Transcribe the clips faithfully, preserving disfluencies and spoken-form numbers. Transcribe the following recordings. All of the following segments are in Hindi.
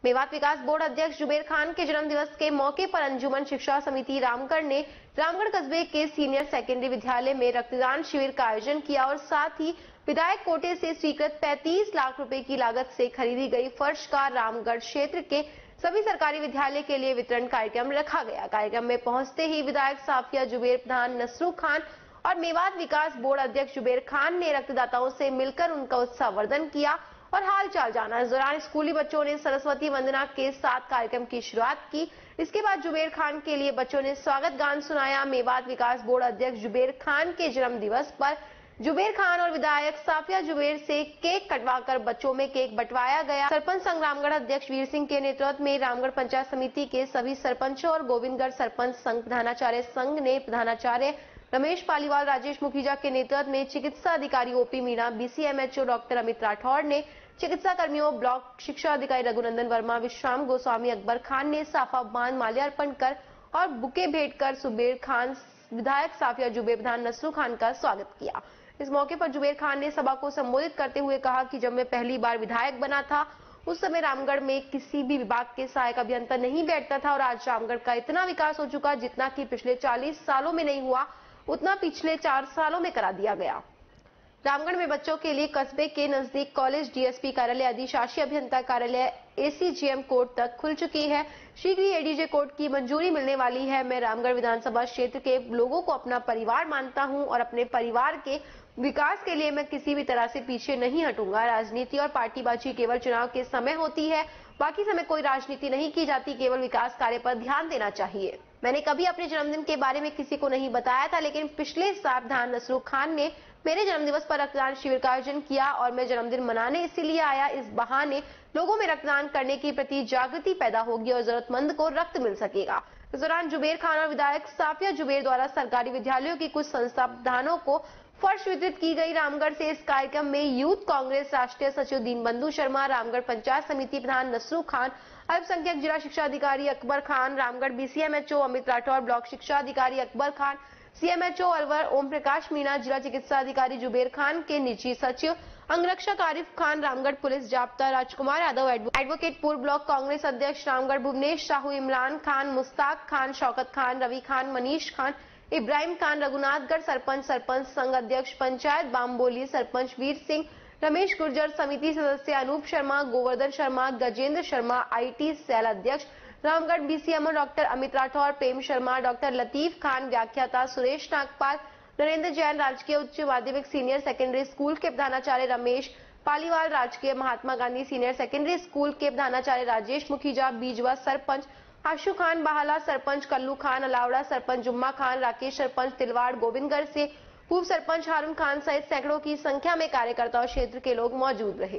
मेवात विकास बोर्ड अध्यक्ष जुबेर खान के जन्म दिवस के मौके पर अंजुमन शिक्षा समिति रामगढ़ ने रामगढ़ कस्बे के सीनियर सेकेंडरी विद्यालय में रक्तदान शिविर का आयोजन किया और साथ ही विधायक कोटे से स्वीकृत पैंतीस लाख रुपए की लागत से खरीदी गई फर्श का रामगढ़ क्षेत्र के सभी सरकारी विद्यालय के लिए वितरण कार्यक्रम रखा गया। कार्यक्रम में पहुंचते ही विधायक साफिया जुबेर प्रधान नसरू खान और मेवात विकास बोर्ड अध्यक्ष जुबेर खान ने रक्तदाताओं से मिलकर उनका उत्साहवर्धन किया और हाल चाल जाना। इस दौरान स्कूली बच्चों ने सरस्वती वंदना के साथ कार्यक्रम की शुरुआत की। इसके बाद जुबेर खान के लिए बच्चों ने स्वागत गान सुनाया। मेवात विकास बोर्ड अध्यक्ष जुबेर खान के जन्म दिवस पर जुबेर खान और विधायक साफिया जुबेर से केक कटवाकर बच्चों में केक बंटवाया गया। सरपंच संघ रामगढ़ अध्यक्ष वीर सिंह के नेतृत्व में रामगढ़ पंचायत समिति के सभी सरपंचों और गोविंदगढ़ सरपंच संघ प्रधानाचार्य संघ ने प्रधानाचार्य रमेश पालीवाल राजेश मुखीजा के नेतृत्व में चिकित्सा अधिकारी ओपी मीणा, बीसीएमएचओ डॉक्टर अमित राठौड़ ने चिकित्सा कर्मियों, ब्लॉक शिक्षा अधिकारी रघुनंदन वर्मा, विश्राम गोस्वामी, अकबर खान ने साफा बांध माल्यार्पण कर और बुके भेंट कर जुबेर खान विधायक साफिया जुबेर प्रधान नसरू खान का स्वागत किया। इस मौके पर जुबेर खान ने सभा को संबोधित करते हुए कहा कि जब मैं पहली बार विधायक बना था उस समय रामगढ़ में किसी भी विभाग के सहायक अभियंता नहीं बैठता था और आज रामगढ़ का इतना विकास हो चुका जितना कि पिछले चालीस सालों में नहीं हुआ उतना पिछले चार सालों में करा दिया गया। रामगढ़ में बच्चों के लिए कस्बे के नजदीक कॉलेज, डीएसपी कार्यालय, अधिशासी अभियंता कार्यालय, एसीजीएम कोर्ट तक खुल चुकी है। शीघ्र ही एडीजे कोर्ट की मंजूरी मिलने वाली है। मैं रामगढ़ विधानसभा क्षेत्र के लोगों को अपना परिवार मानता हूं और अपने परिवार के विकास के लिए मैं किसी भी तरह से पीछे नहीं हटूंगा। राजनीति और पार्टीबाजी केवल चुनाव के समय होती है, बाकी समय कोई राजनीति नहीं की जाती, केवल विकास कार्य पर ध्यान देना चाहिए। मैंने कभी अपने जन्मदिन के बारे में किसी को नहीं बताया था, लेकिन पिछले साल प्रधान नसरू खान ने मेरे जन्मदिवस पर रक्तदान शिविर का आयोजन किया और मैं जन्मदिन मनाने इसीलिए आया। इस बहाने लोगों में रक्तदान करने के प्रति जागृति पैदा होगी और जरूरतमंद को रक्त मिल सकेगा। इस दौरान जुबेर खान और विधायक साफिया जुबेर द्वारा सरकारी विद्यालयों की कुछ संस्थानों को फर्श वितरित की गई। रामगढ़ से इस कार्यक्रम में यूथ कांग्रेस राष्ट्रीय सचिव दीनबंधु शर्मा, रामगढ़ पंचायत समिति प्रधान नसरू खान, अल्पसंख्यक जिला शिक्षा अधिकारी अकबर खान, रामगढ़ बीसीएमएचओ अमित राठौड़, ब्लॉक शिक्षा अधिकारी अकबर खान, सीएमएचओ अलवर ओम प्रकाश मीणा, जिला चिकित्सा अधिकारी जुबेर खान के निजी सचिव अंगरक्षक आरिफ खान, रामगढ़ पुलिस जाब्ता राजकुमार यादव, एडवोकेट पूर्व ब्लॉक कांग्रेस अध्यक्ष रामगढ़ भुवनेश साहू, इमरान खान, मुस्ताक खान, शौकत खान, रवि खान, मनीष खान, इब्राहिम खान, रघुनाथगढ़ सरपंच, सरपंच संघ अध्यक्ष पंचायत बामबोली, सरपंच वीर सिंह, रमेश गुर्जर, समिति सदस्य अनूप शर्मा, गोवर्धन शर्मा, गजेंद्र शर्मा, आईटी सेल अध्यक्ष Ramgarh BCMO doctor Amit Rathore, Prem Sharma, doctor Latif Khan, व्याख्याता सुरेश नागपाल, नरेंद्र जैन, राजकीय उच्च माध्यमिक सीनियर सेकेंडरी स्कूल के प्रधानाचार्य रमेश पालीवाल, राजकीय Mahatma Gandhi senior secondary school के प्रधानाचार्य राजेश मुखीजा, बीजवा सरपंच आशु खान बाहला, सरपंच कल्लू खान अलावड़ा, सरपंच जुम्मा खान, राकेश सरपंच तिलवाड़ गोविंदगढ़ से, पूर्व सरपंच हारून खान सहित सैकड़ों की संख्या में कार्यकर्ता और क्षेत्र के लोग मौजूद रहे।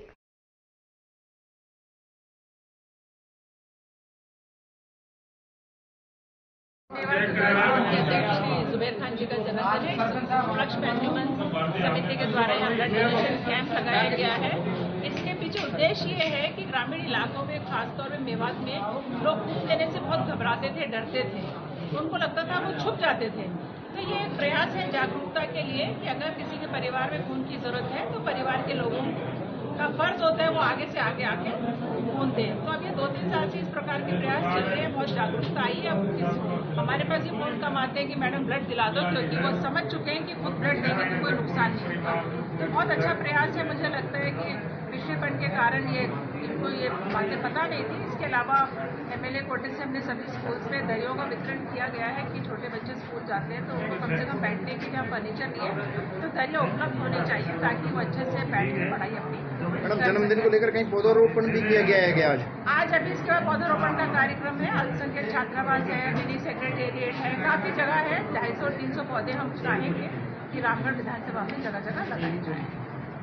जुबेर खान जी का जन्मदिन है। इस उपलक्ष्य में अंजुमन समिति के द्वारा यहाँ ब्लड डोनेशन कैंप लगाया गया है। इसके पीछे उद्देश्य ये है कि ग्रामीण इलाकों में, खासतौर में मेवात में, लोग खून देने से बहुत घबराते थे, डरते थे, उनको लगता था वो छुप जाते थे। तो ये एक प्रयास है जागरूकता के लिए कि अगर किसी के परिवार में खून की जरूरत है तो परिवार के लोगों का फर्ज होता है वो आगे से आगे आके खून दें। तो अब ये दो तीन साल से इस प्रकार के प्रयास चल रहे हैं, बहुत जागरूकता आई है। अब इस, हमारे पास ये फोन कम आते हैं कि मैडम ब्लड दिला दो, क्योंकि वो समझ चुके हैं कि खुद ब्लड देंगे तो कोई नुकसान नहीं होगा। तो बहुत अच्छा प्रयास है। मुझे लगता है कि पिछड़ेपन के कारण ये इनको ये बातें पता नहीं थी। इसके अलावा एमएलए कोटे से हमने सभी स्कूल्स में दरियों का वितरण किया गया है कि छोटे बच्चे स्कूल जाते हैं तो उनको कम से कम बैठने के लिए हम फर्नीचर लिए तो दरिया उपलब्ध होने चाहिए ताकि वो अच्छे से बैठ के पढ़ाई अपनी। मैडम, जन्मदिन को लेकर कहीं पौधारोपण भी किया गया है क्या आज? आज अभी इसके बाद पौधारोपण का कार्यक्रम है। अल्पसंख्यक छात्रावास है, मिनी सेक्रेटेरिएट है, काफी जगह है। ढाई सौ तीन सौ पौधे हम चाहेंगे कि रामगढ़ विधानसभा में जगह जगह लगाए जाए।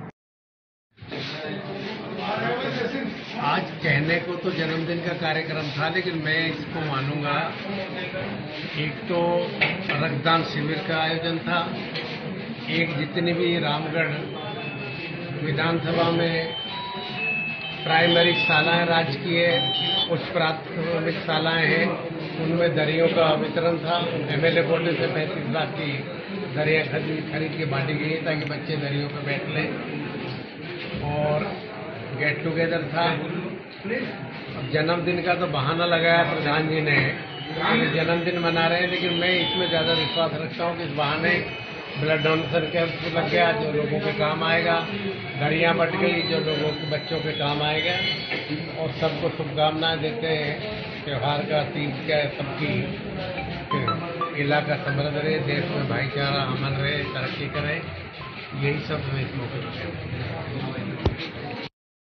आज कहने को तो जन्मदिन का कार्यक्रम था, लेकिन मैं इसको मानूंगा एक तो रक्तदान शिविर का आयोजन था, एक जितनी भी रामगढ़ विधानसभा में प्राइमरी शालाएं, राजकीय उच्च प्राथमिक शालाएं हैं, उनमें दरियों का वितरण था। एमएलए कोटे से पैंतीस लाख की दरिया खरीद खरीद के बांटी गई ताकि बच्चे दरियों पर बैठ लें। और गेट टुगेदर था अब जन्मदिन का तो बहाना लगाया प्रधान जी ने, जन्मदिन मना रहे हैं, लेकिन मैं इसमें ज़्यादा विश्वास रखता हूँ कि इस बहाने ब्लड डोनेशन कैंप लग गया जो लोगों के काम आएगा, गाड़ियाँ बट गई जो लोगों के बच्चों के काम आएगा, और सबको शुभकामनाएं देते हैं त्यौहार का, तीज का, सबकी इलाका समृद्ध रहे, देश में भाईचारा अमन रहे, तरक्की करे, यही सब मैं इस मौके पर